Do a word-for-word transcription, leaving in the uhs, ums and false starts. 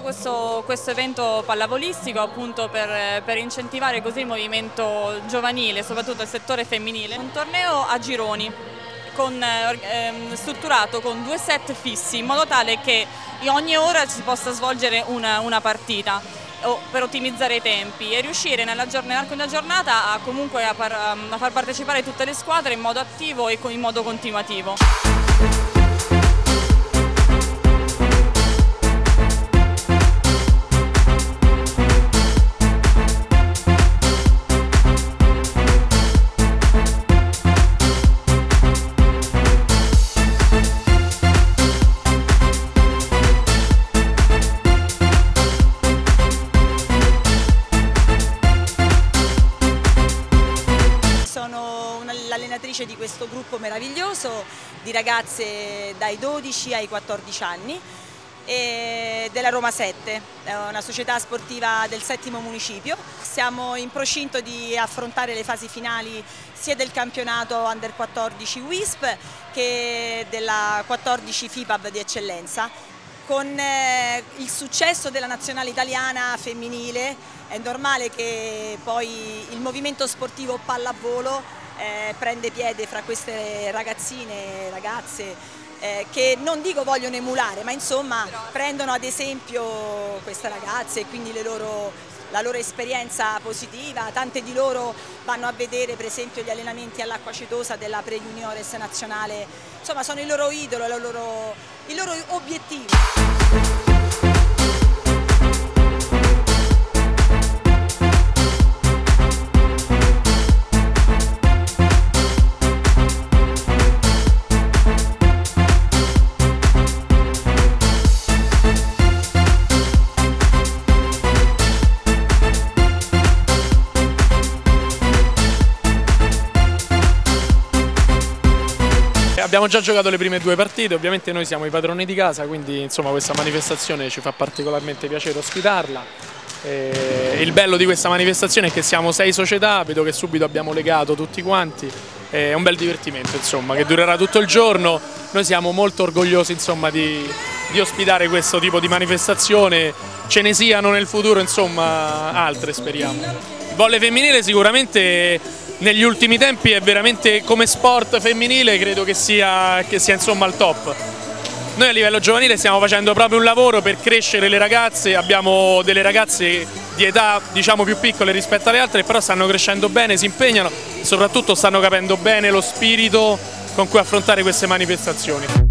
questo, questo evento pallavolistico appunto per, per incentivare così il movimento giovanile, soprattutto il settore femminile. Un torneo a gironi con, ehm, strutturato con due set fissi in modo tale che ogni ora si possa svolgere una, una partita per ottimizzare i tempi e riuscire nell'arco della giornata a, comunque a, par, a far partecipare tutte le squadre in modo attivo e in modo continuativo. L'allenatrice di questo gruppo meraviglioso di ragazze dai dodici ai quattordici anni e della Roma sette, una società sportiva del settimo municipio. Siamo in procinto di affrontare le fasi finali sia del campionato Under quattordici W I S P che della quattordici FIPAB di eccellenza. Con il successo della nazionale italiana femminile è normale che poi il movimento sportivo pallavolo Eh, prende piede fra queste ragazzine, ragazze eh, che non dico vogliono emulare, ma insomma prendono ad esempio queste ragazze e quindi le loro, la loro esperienza positiva. Tante di loro vanno a vedere per esempio gli allenamenti all'acqua acetosa della pre-juniores nazionale, insomma sono il loro idolo, il loro, il loro obiettivo. Abbiamo già giocato le prime due partite, ovviamente noi siamo i padroni di casa, quindi insomma questa manifestazione ci fa particolarmente piacere ospitarla. E il bello di questa manifestazione è che siamo sei società, vedo che subito abbiamo legato tutti quanti, è un bel divertimento insomma che durerà tutto il giorno. Noi siamo molto orgogliosi insomma di, di ospitare questo tipo di manifestazione, ce ne siano nel futuro insomma altre speriamo. Il volley femminile sicuramente negli ultimi tempi è veramente, come sport femminile, credo che sia, che sia insomma al top. Noi a livello giovanile stiamo facendo proprio un lavoro per crescere le ragazze, abbiamo delle ragazze di età diciamo più piccole rispetto alle altre, però stanno crescendo bene, si impegnano e soprattutto stanno capendo bene lo spirito con cui affrontare queste manifestazioni.